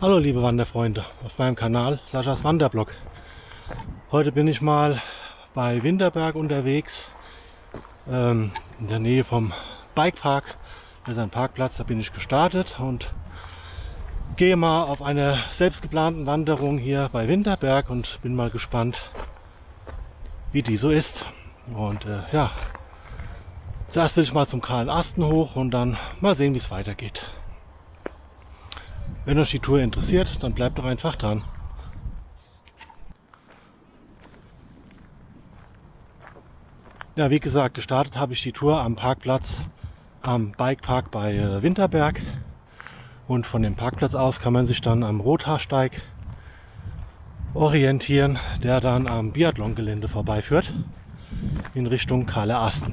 Hallo liebe Wanderfreunde auf meinem Kanal Saschas Wanderblog. Heute bin ich mal bei Winterberg unterwegs, in der Nähe vom Bikepark. Das ist ein Parkplatz, da bin ich gestartet und gehe mal auf einer selbstgeplanten Wanderung hier bei Winterberg und bin mal gespannt, wie die so ist. Und ja, zuerst will ich mal zum Kahlen Asten hoch und dann mal sehen, wie es weitergeht. Wenn euch die Tour interessiert, dann bleibt doch einfach dran. Ja, wie gesagt, gestartet habe ich die Tour am Parkplatz am Bikepark bei Winterberg. Und von dem Parkplatz aus kann man sich dann am Rothaarsteig orientieren, der dann am Biathlon-Gelände vorbeiführt in Richtung Kahler Asten.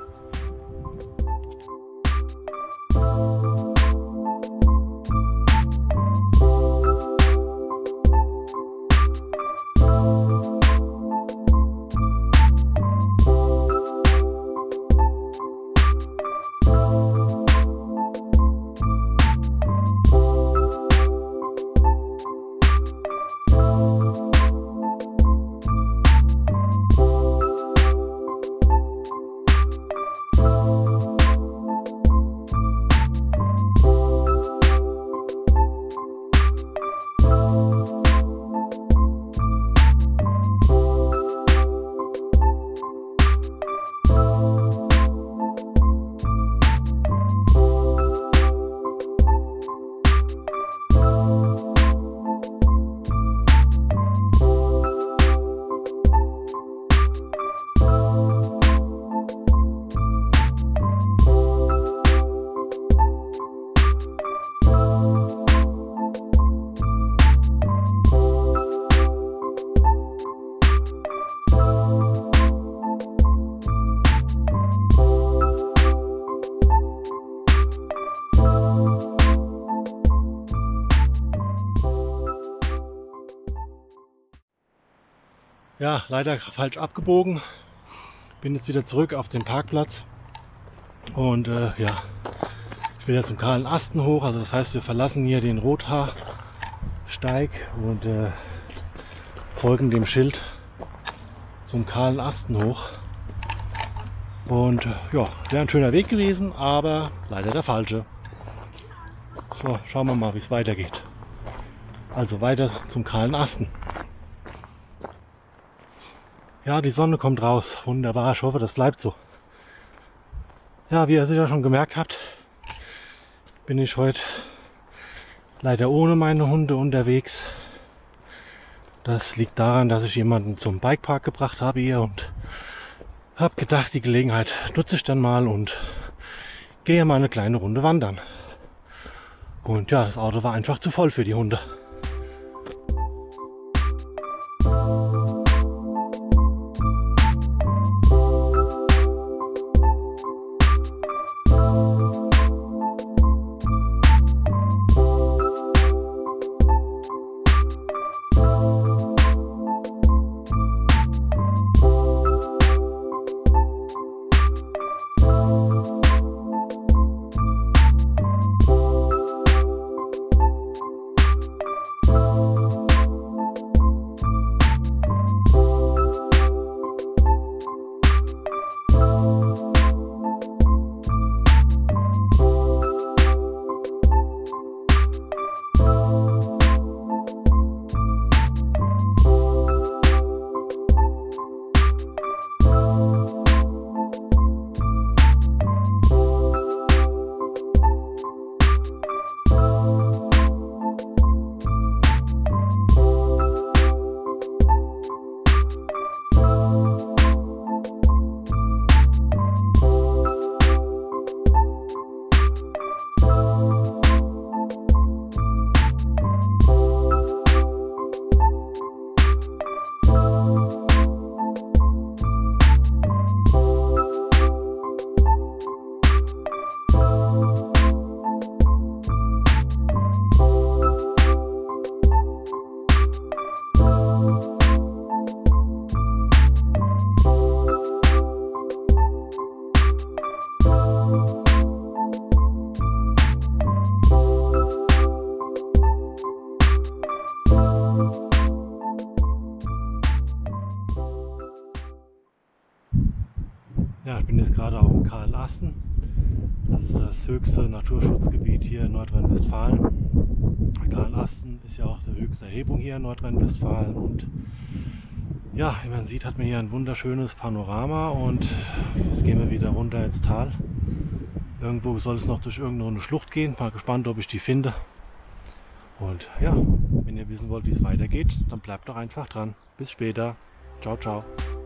Ja, leider falsch abgebogen. Bin jetzt wieder zurück auf den Parkplatz und ja, ich will jetzt zum Kahlen Asten hoch. Also das heißt, wir verlassen hier den Rothaarsteig und folgen dem Schild zum Kahlen Asten hoch. Und ja, wäre ein schöner Weg gewesen, aber leider der falsche. So, schauen wir mal, wie es weitergeht. Also weiter zum Kahlen Asten. Ja, die Sonne kommt raus. Wunderbar, ich hoffe, das bleibt so. Ja, wie ihr sicher schon gemerkt habt, bin ich heute leider ohne meine Hunde unterwegs. Das liegt daran, dass ich jemanden zum Bikepark gebracht habe hier und habe gedacht, die Gelegenheit nutze ich dann mal und gehe mal eine kleine Runde wandern. Und ja, das Auto war einfach zu voll für die Hunde. Asten. Das ist das höchste Naturschutzgebiet hier in Nordrhein-Westfalen. Kahlenasten ist ja auch die höchste Erhebung hier in Nordrhein-Westfalen. Und ja, wie man sieht, hat man hier ein wunderschönes Panorama. Und jetzt gehen wir wieder runter ins Tal. Irgendwo soll es noch durch irgendeine Schlucht gehen. Mal gespannt, ob ich die finde. Und ja, wenn ihr wissen wollt, wie es weitergeht, dann bleibt doch einfach dran. Bis später. Ciao, ciao.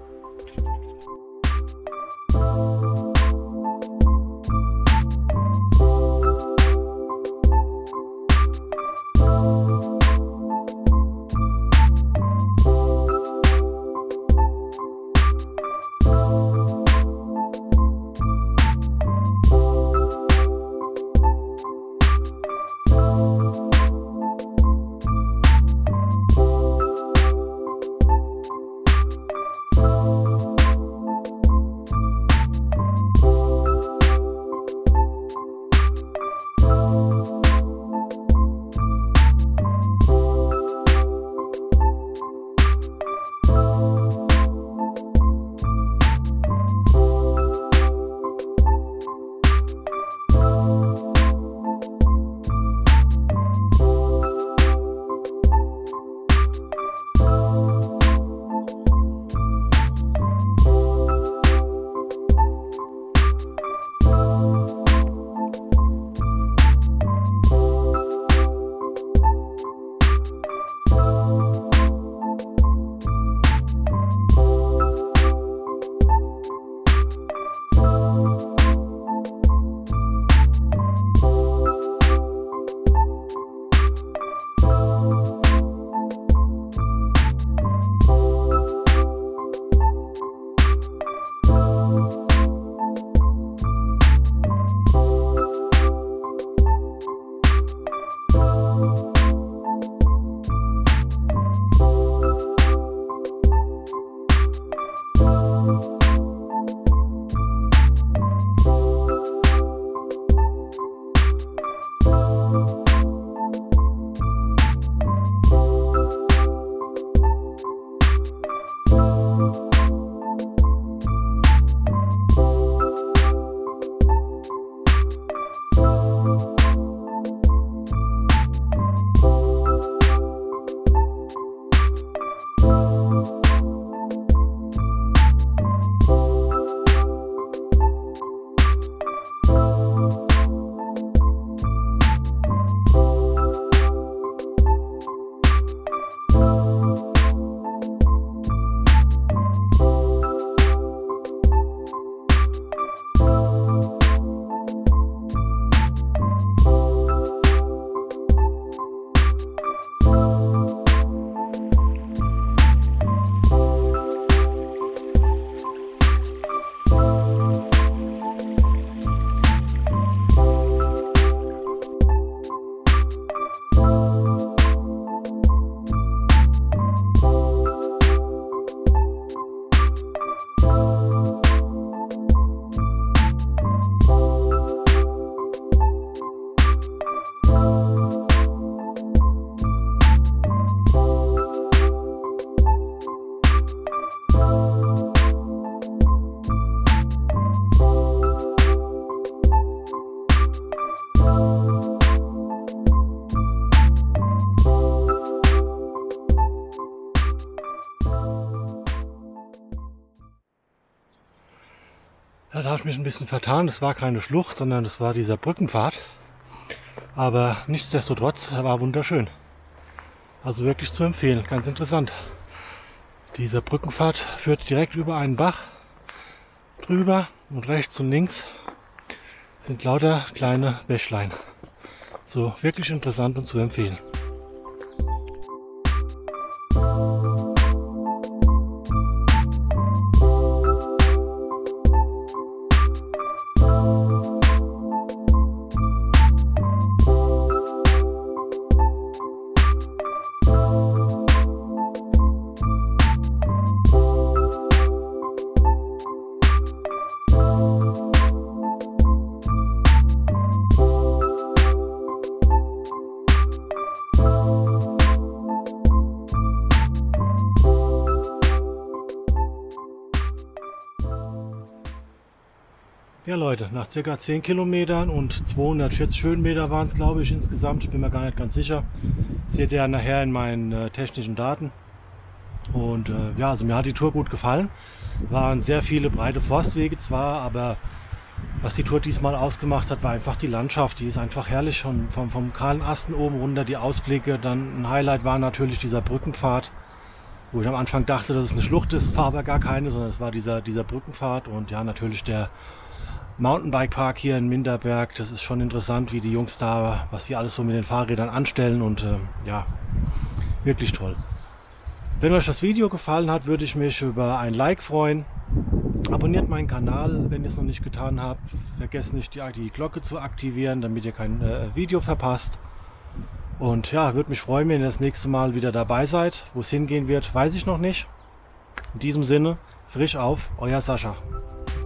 Ja, da habe ich mich ein bisschen vertan. Das war keine Schlucht, sondern das war dieser Brückenpfad. Aber nichtsdestotrotz, er war wunderschön. Also wirklich zu empfehlen, ganz interessant. Dieser Brückenpfad führt direkt über einen Bach drüber und rechts und links sind lauter kleine Bächlein. So wirklich interessant und zu empfehlen. Ja Leute, nach ca. 10 Kilometern und 240 Höhenmeter waren es, glaube ich, insgesamt. Ich bin mir gar nicht ganz sicher. Seht ihr ja nachher in meinen technischen Daten. Und ja, also mir hat die Tour gut gefallen. Waren sehr viele breite Forstwege zwar, aber was die Tour diesmal ausgemacht hat, war einfach die Landschaft. Die ist einfach herrlich. Und vom kahlen Asten oben runter die Ausblicke. Dann ein Highlight war natürlich dieser Brückenpfad, wo ich am Anfang dachte, dass es eine Schlucht ist. War aber gar keine, sondern es war dieser Brückenpfad. Und ja, natürlich der Mountainbike-Park hier in Minderberg. Das ist schon interessant, wie die Jungs da, was sie alles so mit den Fahrrädern anstellen. Und ja, wirklich toll. Wenn euch das Video gefallen hat, würde ich mich über ein Like freuen. Abonniert meinen Kanal, wenn ihr es noch nicht getan habt. Vergesst nicht, die Glocke zu aktivieren, damit ihr kein Video verpasst. Und ja, würde mich freuen, wenn ihr das nächste Mal wieder dabei seid. Wo es hingehen wird, weiß ich noch nicht. In diesem Sinne, frisch auf, euer Sascha.